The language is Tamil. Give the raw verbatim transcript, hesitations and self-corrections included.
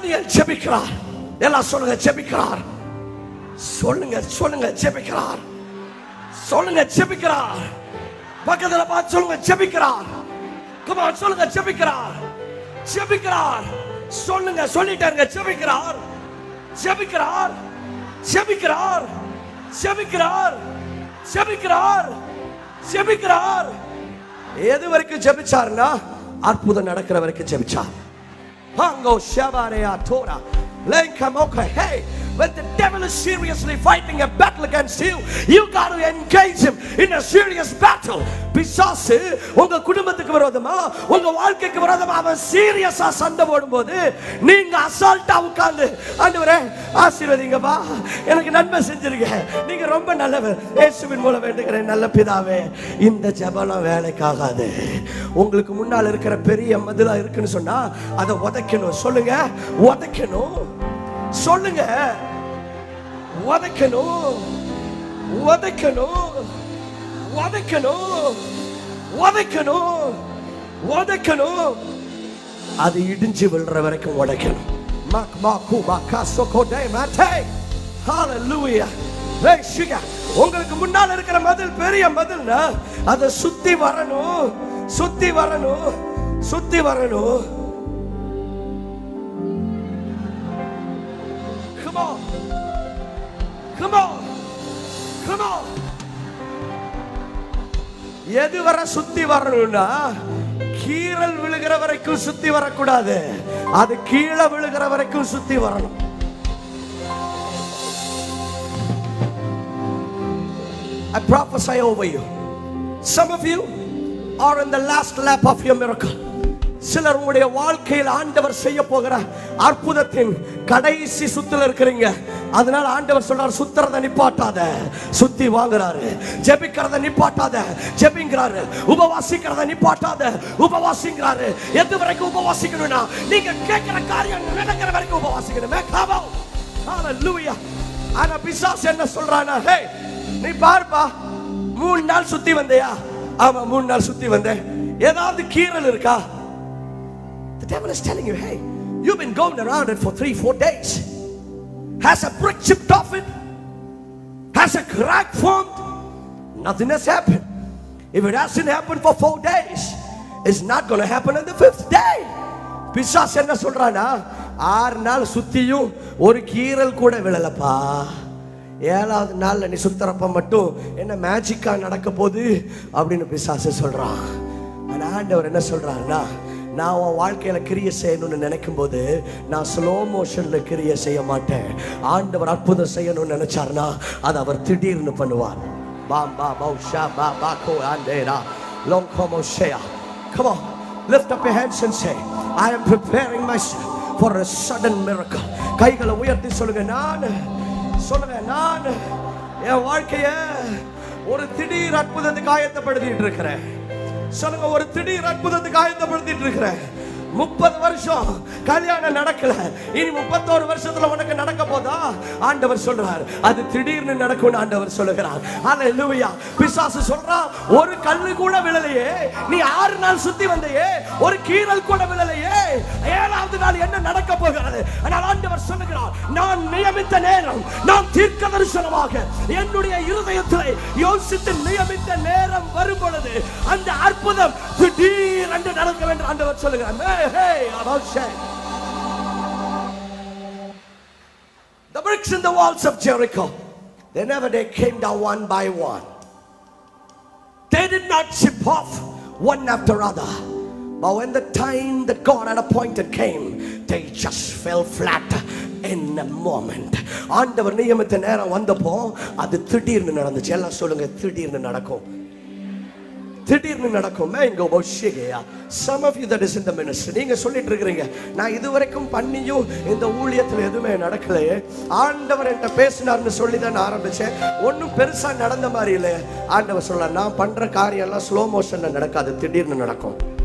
தானியேல் ஜெபிக்கிறார். எல்லாம் சொல்லுங்க ஜெபிக்கிறார். சொல்லுங்க சொல்லுங்க ஜெபிக்கிறார். சொல்லுங்க ஜெபிக்கிறார். பக்கத்துல பார்த்து சொல்லுங்க ஜெபிக்கிறார். come on சொல்லுங்க ஜெபிக்கிறார். ஜெபிக்கிறார். சொல்லுங்க சொல்லிட்டாங்க ஜெபிக்கிறார். ஜெபிக்கிறார். ஜெபிக்கிறார். ஜெபிக்கிறார். ஜெபிக்கிறார். ஜெபிக்கிறார். எது வரைக்கும் ஜெபிச்சார்னா அற்புதம் நடக்கிற வரைக்கும் ஜெபிச்சார். Hango Shabareya Tora. Lenkamoka. Hey, when the devil is seriously fighting a battle against you, you got to engage him in a serious battle. பிசாசு உங்க குடும்பத்துக்கு விரோதமா உங்க வாழ்க்கைக்கு விரோதமா அவன் சீரியஸா சண்டை போடும்போது நீங்க அசால்ட்டா உட்கார்ந்து ஆண்டவரே ஆசீர்வதிங்கப்பா, எனக்கு நன்மை செஞ்சிருங்க, நீங்க ரொம்ப நல்லவர், இயேசுவின் மூலம் வேண்டுகிறேன் நல்ல பிதாவே. இந்த ஜெபம் வேலைக்காகாது. உங்களுக்கு முன்னால் இருக்கிற பெரிய மதிலா இருக்குன்னு சொன்னா அதை உதைக்கணும். சொல்லுங்க உதைக்கணும். சொல்லுங்க உதைக்கணும். உதைக்கணும். உதைக்கணும். உதைக்கணும். உதைக்கணும். அது இடிஞ்சு விழுற வரைக்கும் உடைக்கணும். மக் மாக்கு மகாசோ கோடே மாட்டே. ஹalleluya. வேஷிகா உங்களுக்கு முன்னால் இருக்கிற மதில் பெரிய மதில்னா அதை சுத்தி வரணும். சுத்தி வரணும். சுத்தி வரணும். Come on. Come on. Come on. எது வர சுத்தி வரணும்னா கீறல் விழுகிற வரைக்கும் சுத்தி வரக்கூடாது. அது கீழே விழுகிற வரைக்கும் சுத்தி வரணும். I prophesy over you. Some of you are in the last lap of your miracle. சிலர் உங்களுடைய வாழ்க்கையில் ஆண்டவர் செய்ய போகிற அற்புதத்தின் கடைசி சுத்துல இருக்கிறீங்க. அதனால ஆண்டவர் சொல்றார் சுத்துறத நிப்பாட்டாத, சுத்தி வாங்குறாரு. ஜெபிக்கிறத நிப்பாட்டாத, ஜெபிங்கறாரு. உபவாசிக்கிறத நிப்பாட்டாத, உபவாசிங்கறாரு. எது வரைக்கும் உபவாசிக்கணும்னா நீங்க கேட்கிற காரியம் நடக்கிற வரைக்கும் உபவாசிக்கணும். ஹalleluya. ஆனா பிசாசு என்ன சொல்றானா, ஹே நீ பாருப்பா, மூணு நாள் சுத்தி வந்தியா? ஆமா மூணு நாள் சுத்தி வந்தேன். ஏதாவது கீறல் இருக்கா? The devil is telling you, hey, you've been going around it for three, four days. Has a brick chipped off it? Has a crack formed? Nothing has happened. If it hasn't happened for four days, it's not going to happen on the fifth day. பிசாசு என்ன சொல்றானா, ஆறு நாள் சுத்தியும் ஒரு கீறல் கூட விழலப்பா, ஏழாவது நாள்ல நீ சுத்தறப்ப மட்டும் என்ன மேஜிக்கா நடக்க போகுது அப்படின்னு பிசாசு சொல்றான். ஆனா ஆண்டவர் என்ன சொல்றாருன்னா, நான் உன் வாழ்க்கையில கிரியை செய்யணும்னு நினைக்கும் போது நான் ஸ்லோ மோஷன்ல கிரியை செய்ய மாட்டேன். ஆண்டவர் அற்புதம் செய்யணும்னு நினைச்சாருன்னா அதை அவர் திடீர்னு பண்ணுவார். பாம் பா பௌஷா பா பா கோ ஆண்டேரா லோங் கோமோஷேயா. Come on, lift up your hands and say, I am preparing myself for a sudden miracle. கைகளை உயர்த்தி சொல்லுங்க, நான் சொல்லுங்க நான் என் வாழ்க்கைய ஒரு திடீர் அற்புதத்துக்கு ஆயத்தப்படுத்திட்டு இருக்கிறேன். சொல்லுங்க, ஒரு திடீர் அற்புதத்துக்கு ஆயத்தப்படுத்திட்டு இருக்கிறேன். முப்பது வருஷம் கல்யாணம் நடக்கல, இனி முப்பத்தோரு வருஷத்துல உனக்கு நடக்க போதா? ஆண்டவர் சொல்றார் அது திடீர்னு நடக்கும். ஆண்டவர் சொல்லுகிறார். ஹalleluya. பிசாசு சொல்றான், ஒரு கல்லு கூட விழலையே, நீ ஆறு நாள் சுத்தி வந்தையே, ஒரு கீறல் கூட விழலையே, ஏழாவது நாள் என்ன நடக்க போகிறது? ஆனால் ஆண்டவர் சொல்லுகிறார், நான் நியமித்த நேரம், நான் தீர்க்க தரிசனமாக என்னுடைய இருதயத்தில் யோசித்து நியமித்த நேரம் வரும் பொழுது அந்த அற்புதம் திடீர் என்று நடக்க வேண்டும். ஆண்டவர் சொல்லுகிறார். Hey, about shame. The bricks in the walls of Jericho, they never they came down one by one. They did not chip off one after other. But when the time that God had appointed came, they just fell flat in a moment. ஆண்டவர் நியமித்த நேரம் வந்தப்போ அது திடீர்னு நடந்துச்சு. எல்லாம் சொல்லுங்க, திடீர்னு நடக்கும். திடீர்னு நடக்கும். Some of you that is in the ministry, நீங்க சொல்லிட்டு இருக்கீங்க, நான் இதுவரைக்கும் பண்ணியும் இந்த ஊழியத்துல எதுவுமே நடக்கலையே, ஆண்டவர் என்கிட்ட பேசினார்னு சொல்லி தான் ஆரம்பிச்சேன், ஒன்னும் பெருசா நடந்த மாதிரி இல்லை. ஆண்டவர் சொல்ல, நான் பண்ற காரியம் எல்லாம் ஸ்லோ மோஷன்ல நடக்காது, திடீர்னு நடக்கும்.